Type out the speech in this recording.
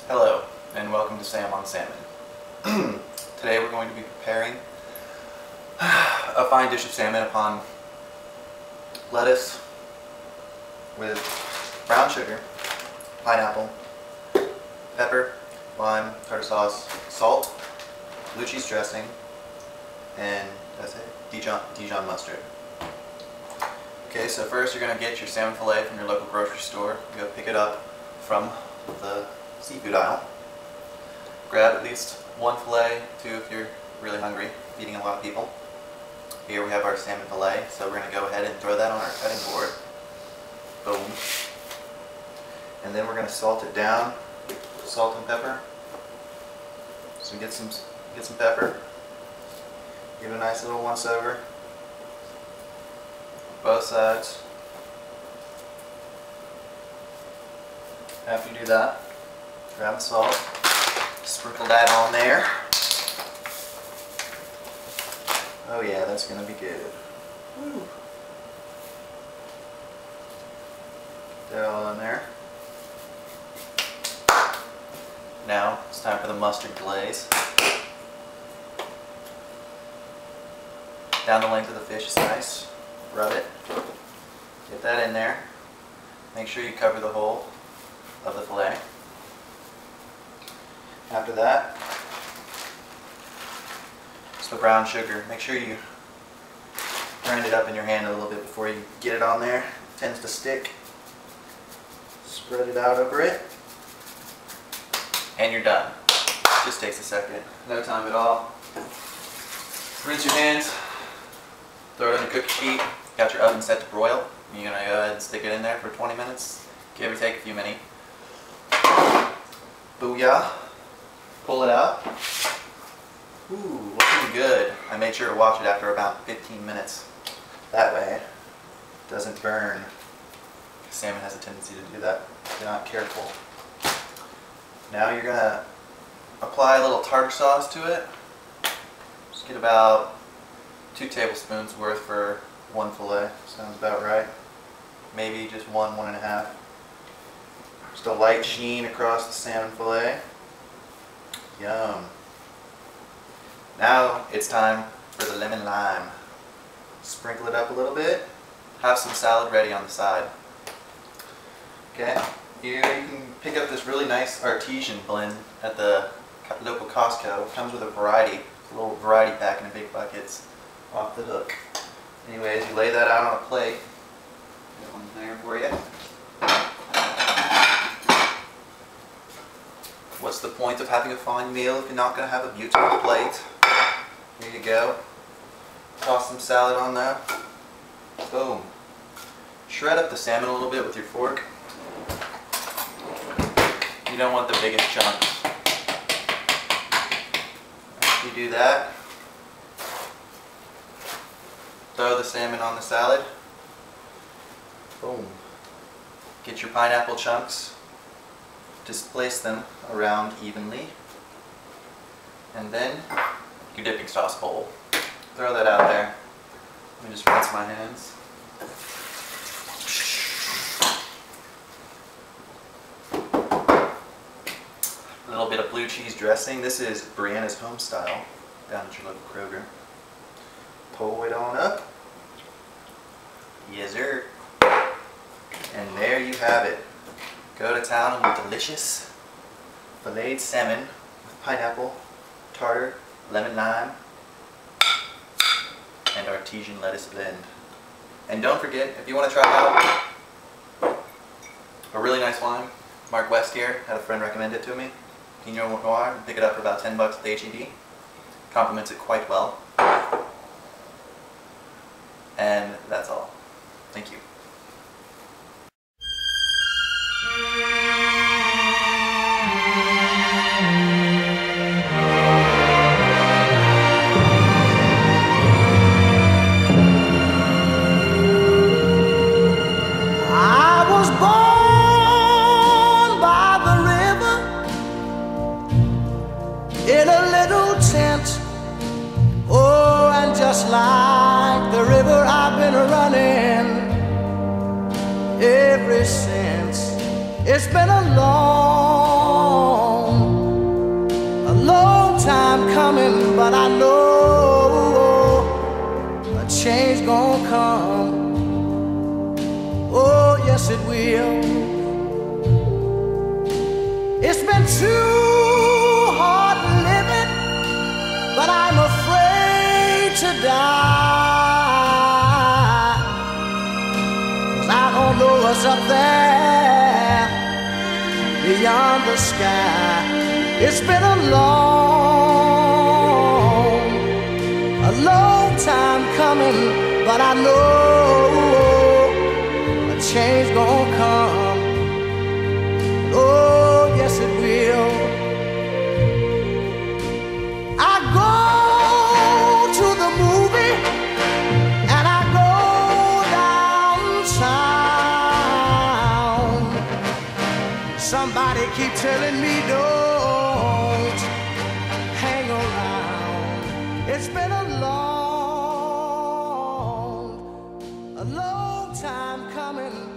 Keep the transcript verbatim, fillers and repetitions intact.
Hello, and welcome to Sam on Salmon. Today we're going to be preparing a fine dish of salmon upon lettuce with brown sugar, pineapple, pepper, lime, tartar sauce, salt, blue cheese dressing, and that's it, Dijon, Dijon mustard. Okay, so first you're going to get your salmon fillet from your local grocery store. You go pick it up from the seafood aisle. Grab at least one fillet, two if you're really hungry, feeding a lot of people. Here we have our salmon fillet, so we're going to go ahead and throw that on our cutting board. Boom. And then we're going to salt it down, salt and pepper. So get some, get some pepper. Give it a nice little once over. Both sides. After you do that, grab the salt, sprinkle that on there. Oh yeah, that's gonna be good. Woo. Get that all in there. Now it's time for the mustard glaze. Down the length of the fish is nice. Rub it. Get that in there. Make sure you cover the whole of the fillet. After that, it's the brown sugar. Make sure you grind it up in your hand a little bit before you get it on there. It tends to stick. Spread it out over it. And you're done. Just takes a second. No time at all. Rinse your hands. Throw it on your cookie sheet. Got your oven set to broil. You're going to go ahead and stick it in there for twenty minutes. Give or take a few minutes. Booyah. Pull it out. Ooh, looking good. I made sure to watch it after about fifteen minutes. That way it doesn't burn. Salmon has a tendency to do that if you're not careful. Now you're going to apply a little tartar sauce to it. Just get about two tablespoons worth for one fillet. Sounds about right. Maybe just one, one and a half. Just a light sheen across the salmon fillet. Yum. Now it's time for the lemon lime. Sprinkle it up a little bit. Have some salad ready on the side. Okay. Here you can pick up this really nice artesian blend at the local Costco. It comes with a variety, a little variety pack in a big buckets off the hook. Anyways, you lay that out on a plate. Got one there for you. What's the point of having a fine meal if you're not going to have a beautiful plate? Here you go. Toss some salad on there. Boom. Shred up the salmon a little bit with your fork. You don't want the biggest chunks. After you do that, throw the salmon on the salad. Boom. Get your pineapple chunks. Displace them around evenly. And then your dipping sauce bowl. Throw that out there. Let me just rinse my hands. A little bit of blue cheese dressing. This is Brianna's home style down at your local Kroger. Pull it on up. Yes, sir. And there you have it. Go to town on a delicious filleted salmon with pineapple, tartar, lemon lime, and artesian lettuce blend. And don't forget, if you want to try out a really nice wine, Mark West here had a friend recommend it to me. Pinot Noir, pick it up for about ten bucks at the H E B. Complements it quite well. And that's all. Thank you. I was born by the river in a little tent. Oh, and just like the river I've been running ever since. It's been a long come. Oh, yes, it will. It's been too hard living, but I'm afraid to die. 'Cause I don't know what's up there beyond the sky. It's been a long, a long time coming, but I know a change gonna come. Oh, yes it will. I go to the movie and I go downtown. Somebody keep telling me don't hang around. It's been a long, a long time coming.